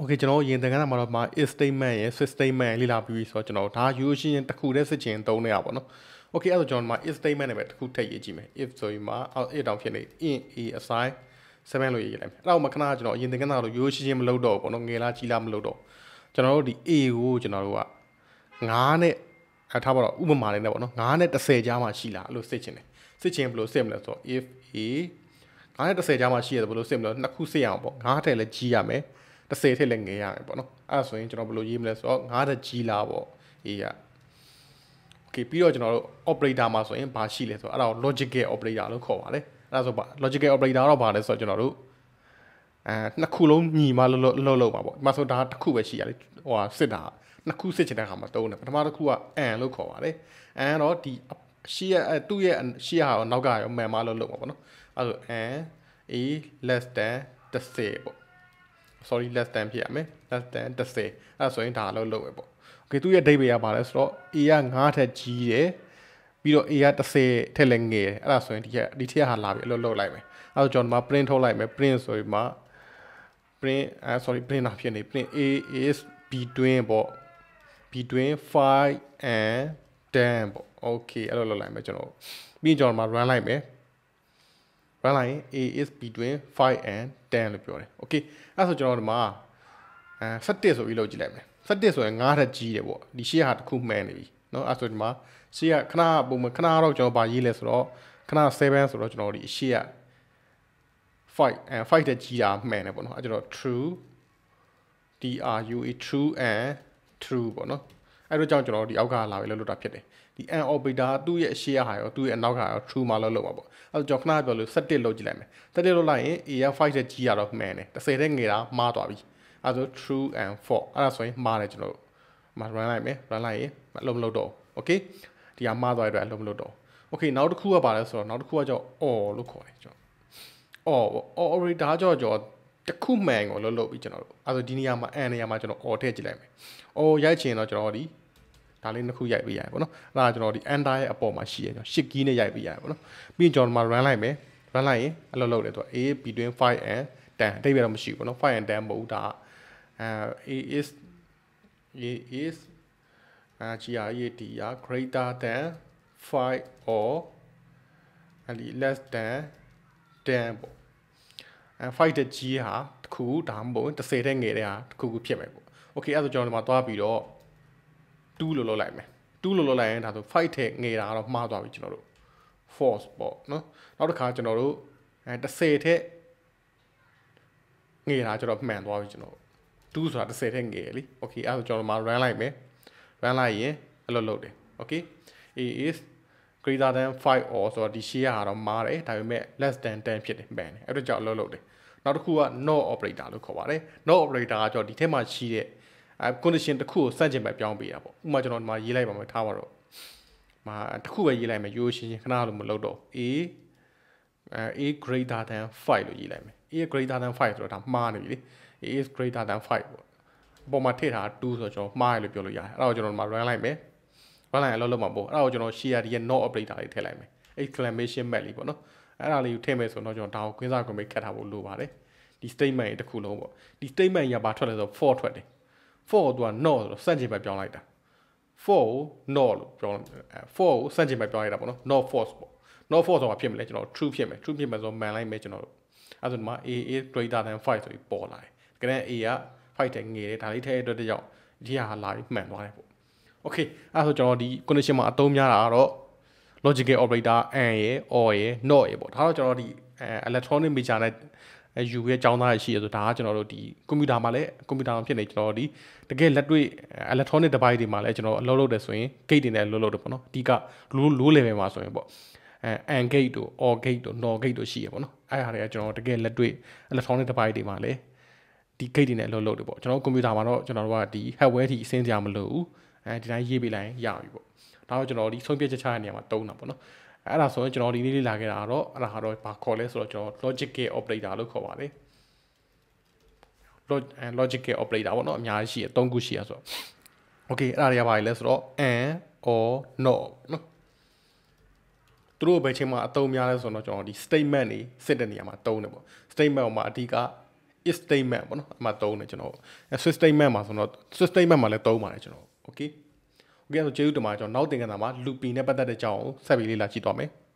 Okay ကျွန်တော်ရင်သင်ခန်းစာမှာတော့ if statement ရယ် switch statement လေ့လာပြီးဆိုတော့ကျွန်တော်ဒါရိုးရှင်းတစ်ခုတည်းစစ်ချင်သုံးနေရပါတော့ Okay အဲ့တော့ကျွန်တော်if statement နဲ့ပဲတစ်ခုထည့်ရေးကြည့်မယ် if ဆိုရင်မှာ if တောင်ဖြစ်နေ in a assign 7လို့ရေးလိုက်မယ်အဲ့တော့မခဏကျွန်တော်ရင်သင်ခန်းစာလို့ရိုးရှင်းမလုပ်တော့ဘူးပေါ့နော်ငယ်လားကြီးလားမလုပ်တော့ကျွန်တော်တို့ဒီ a ကိုကျွန်တော်တို့က9နဲ့ထားပါတော့ဥပမာလေးနဲ့ပေါ့နော်9နဲ့10ကြားမှာရှိလားအဲ့လိုစစ်ချင်တယ်စစ်ချင်ဘယ်လိုစစ်မလဲဆိုတော့ if a 9နဲ့10ကြားမှာရှိရတယ်ဘယ်လိုစစ်မလဲနှစ်ခုစစ်ရအောင်ပေါ့9ထည့်လဲကြီးရမယ်10ထည့်လဲငယ်ရမယ်ပေါ့နော်အဲ့ဒါဆိုရင်ကျွန်တော်ဘယ်လိုရေးမလဲဆိုတော့9တက်ကြီးလားပေါ့ a က Okay ပြီးတော့ကျွန်တော်တို့ operator မှာဆိုရင်ဘာရှိလဲဆိုတော့အဲ့ဒါကို logical operator လို့ခေါ်ပါတယ်အဲ့ဒါဆိုပါ logical operator တော့ဘာလဲဆိုတော့ကျွန်တော်တို့နှစ်ခုလုံးညီမှလို့ပါပေါ့ဒီမှာဆိုဒါတစ်ခုပဲရှိရလေဟိုဟာစစ်တာနှစ်ခုစစ်ချင်တဲ့အခါမှာတုံးတယ်ပထမတစ်ခုက and လို့ခေါ်ပါတယ် and တော့ဒီရှေ့ရသူ့ရဲ့ရှေ့ရအောင်နောက်ကရောမှန်မှလို့ပါပေါ့နော်အဲ့ဆို and a less than 10ပေါ့ sorry less than ဖြစ်ရမယ် less than 10အဲ့ဆိုရင်ဒါလို့ပဲပေါ့ Okay သူ့ရဲ့အဓိပ္ပာယ်ကဘာလဲဆိုတော့ a က9ထက်ကြီးတယ်ပြီးတော့ a က10ထက်လည်းငယ်တယ်အဲ့ဒါဆိုရင်ဒီထက်ဟာလာပြီအလုပ်လုပ်လိုက်မယ်အဲ့တော့ကျွန်တော်ဒီမှာ print ထုတ်လိုက်မယ် print ဆိုပြီးမှ print sorry print တာဖြစ်နေ print a is between ပေါ့ between 5 and 10ပေါ့ Okay အဲ့လိုလုပ်လိုက်မယ်ကျွန်တော်ပြီးကျွန်တော်ဒီမှာ run လိုက်မယ် run လိုက်ရင် a is between 5 and 10လို့ပြောတယ် Okay အဲ့ဆိုကျွန်တော်ဒီမှာ17ဆိုပြီးလုပ်ကြည့်လိုက်မယ်17ဆိုရင်9ထက်ကြီးတယ်ပေါ့ဒီရှေ့ဟာတစ်ခုမှန်နေပြီเนาะအဲ့ဆိုဒီမှာရှေ့ကခဏပုံမှန်ခဏတော့ကျွန်တော်ဗာရေးလဲဆိုတော့ခဏ7ဆိုတော့ကျွန်တော်ဒီရှေ့က5တက်ကြီးတာမှန်တယ်ပေါ့နော်အဲ့ကျတော့ true true and true ပေါ့နော်အဲ့တော့ကြောင့်ကျွန်တော်ဒီအောက်ကလာပြီလို့တာဖြစ်တယ်ဒီ and operator သူ့ရဲ့အရှေ့ဟာရောသူ့ရဲ့အနောက်ကရော true မှာလို့မှာပေါ့အဲ့တော့ကျွန်တော်ခဏပြောလို့17လုပ်ကြည့်လိုက်မယ်17လုပ်လိုက်ရင် a က5တက်ကြီးရတော့မှန်တယ်10တက်ငယ်တာမှားသွားပြီအဲ့ဆို true and false အဲ့ဒါဆိုရင်မှားတယ်ကျွန်တော်မှာ run လိုက်မယ် run လိုက်ရင်အလုံးမလုပ်တော့ Okay ဒီကမှားသွားတဲ့အတွက်အလုံးမလုပ်တော့ Okay နောက်တစ်ခုကပါလဲဆိုတော့နောက်တစ်ခုကကြောင့် or လို့ခေါ်တယ်ကျွန်တော် or operator ကြောင့်တစ်ခုမှန်ကိုလုပ်ပြီးကျွန်တော်တို့အဲ့ဆိုဒီနေရာမှာ and နေရာမှာကျွန်တော် or ထည့်ကြည့်လိုက်မယ် or ရိုက်ချင်တော့ကျွန်တော်ဒီဒါလေးနှစ်ခုရိုက်ပေးရတယ်ပေါ့နော်အဲ့ဒါကျွန်တော်ဒီ enter ရဲ့အပေါ်မှာရှိရကျွန်တော် shift key နဲ့ရိုက်ပေးရတယ်ပေါ့နော်ပြီးရင်ကျွန်တော်ဒီမှာ run လိုက်မယ် run လိုက်ရင်အဲ့လိုလုပ်တယ်သူက a between 5 and 10အတိတ်ပဲတော့မရှိဘူးပေါ့နော်5 and 10မဟုတ်ဒါa is greater than 5 or less than 10ပေါ့5တဲ့ကြီးဟာတခုဒါမှမဟုတ်10တဲ့ငယ်တဲ့ဟာတခုဖြစ်မယ်ပေါ့ Okay အဲ့ဒါဆိုကျွန်တော်ဒီမှာသွားပြီးတော့2လို့လုပ်လိုက်မယ်2လို့လုပ်လိုက်ရင်ဒါဆို5တဲ့ငယ်တာကတော့မှားသွားပြီကျွန်တော်တို့ false ပေါ့နော်နောက်တစ်ခါကျွန်တော်တို့10တဲ့ငယ်တာကျွန်တော်မှန်သွားပြီကျွန်တော်2ဆိုတာ10တဲ့ငယ်လေ Okay အဲ့ဒါဆိုကျွန်တော်ဒီမှာ run လိုက်မယ် run လိုက်ရင်အဲ့လိုလုပ်တယ် Okay a is greater than 5 or ဆိုတော့ဒီရှေ့ဟာတော့မှားတယ်ဒါပေမဲ့ less than 10ဖြစ်တယ်မှန်တယ်အဲ့တော့ကြောင့်အလုပ်လုပ်တယ်နောက်တစ်ခုက not operator လို့ခေါ်ပါတယ် not operator ကကြောင့်ဒီထဲမှာရှိတဲ့condition တစ်ခုကိုစန့်ကျင်ဘက်ပြောင်းပေးတာပေါ့ဥပမာကျွန်တော်ဒီမှာရေးလိုက်ပါမယ်ထားပါတော့မှာတစ်ခုပဲရေးလိုက်မယ်ရိုးရှင်းခဏလို့မလုပ်တော့ a greater than 5လို့ရေးလိုက်မယ် a greater than 5ဆိုတော့ဒါမှားနေပြီလေ a is greater than 5ပေါ့အပေါ်မှာထည့်ထား2ဆိုတော့ကျွန်တော်မှားရလို့ပြောလို့ရတယ်အဲ့တော့ကျွန်တော်ဒီမှာ run လိုက်မယ် run လိုက်အလုပ်လုပ်မှာပေါ့အဲ့ဒါကိုကျွန်တော် share ရဲ့ not operator လေးထည့်လိုက်မယ် exclamation mark လေးပေါ့နော်အဲ့ဒါလေးကိုထည့်မယ်ဆိုတော့ကျွန်တော်ဒါကိုခွင်းစားခွင့်ပေးခတ်ထားဖို့လိုပါတယ်ဒီ statement ရဲ့တစ်ခုလုံးပေါ့ဒီ statement ကြီးကဘာထွက်လဲဆိုတော့ for ထွက်တယ် for က not ဆိုတော့စန့်ကျင်ဘက်ပြောင်းလိုက်တာ for ကို not လို့ပြောင်းfor ကိုစန့်ကျင်ဘက်ပြောင်းလိုက်တာပေါ့နော် not false ပေါ့ not false ဆိုတာဖြစ်မလဲကျွန်တော် true ဖြစ်မယ် true ဖြစ်မယ်ဆိုတော့မှန်လိုက်မယ်ကျွန်တော်တို့အဲ့ဆိုဒီမှာ a is greater than 5ဆိုပြီးပေါ်လာတယ်ဒါကြတဲ့ a က5တဲ့ငယ်တယ်ဒါလေးထည့်တဲ့အတွက်ကြောင့်ဒီဟာလာပြီးမှန်သွားတယ်ပေါ့ Okay အဲ့ဆိုကျွန်တော်ဒီ condition မှာအသုံးများတာကတော့ logical operator and ရယ် or ရယ် not ရယ်ပေါ့ဒါတော့ကျွန်တော်ဒီelectronic meter နဲ့ယူရဲ့အကြောင်းသားရရှိရဆိုဒါကကျွန်တော်တို့ဒီကွန်ပျူတာမှာလည်းကွန်ပျူတာမှာဖြစ်နေကျွန်တော်ဒီတကယ်လက်တွေ့ electronic device တွေမှာလည်းကျွန်တော်အလုပ်လုပ်တယ်ဆိုရင် gate တွေနဲ့လုပ်တယ်ပေါ့နော်အဓိက low level မှာဆိုရင်ပေါ့and gate တို့ or gate တို့ not gate တို့ရှိရပေါ့နော်အဲ့ဟာတွေကကျွန်တော်တကယ်လက်တွေ့ electronic device တွေမှာလည်းဒီ gate တွေနဲ့လုပ်တယ်ပေါ့ကျွန်တော်ကွန်ပျူတာမှာတော့ကျွန်တော်တို့ကဒီ hardware ထိအဆင်းစရာမလိုဘူးဒီတိုင်းရေးပေးလိုက်ရင်ရပြီပေါ့ဒါတော့ကျွန်တော်ဒီဆုံးဖြတ်ချက်ချတဲ့နေရာမှာတုံးတာပေါ့နော်အဲ့ဒါဆိုရင်ကျွန်တော်ဒီနေ့လေးလာခဲ့တာကတော့အဲ့ဒါကတော့ဘာခေါ်လဲဆိုတော့ကျွန်တော် logical operator လို့ခေါ်ပါတယ် logical operator ပေါ့နော်အများကြီးရှိရ3ခုရှိရဆိုတော့ Okay အဲ့ဒါတွေကဘာလဲဆိုတော့ and or not နော်သူတို့ဘယ်ချိန်မှာအသုံးများလဲဆိုတော့ကျွန်တော်ဒီ statement တွေစစ်တဲ့နေရာမှာတုံးတယ်ပေါ့ statement မှာအဓိက if statement ပေါ့နော်အမှတုံးတယ်ကျွန်တော် switch statement မှာဆိုတော့ switch statement မှာလည်းတုံးပါတယ်ကျွန်တော် okay ဆိုကျေးဇူးတင်ပါတယ်ကျွန်တော်နောက်သင်ခန်းစာမှာ looping နဲ့ပတ်သက်တဲ့အကြောင်းကိုဆက်ပြီးလေ့လာကြည့်သွားမယ်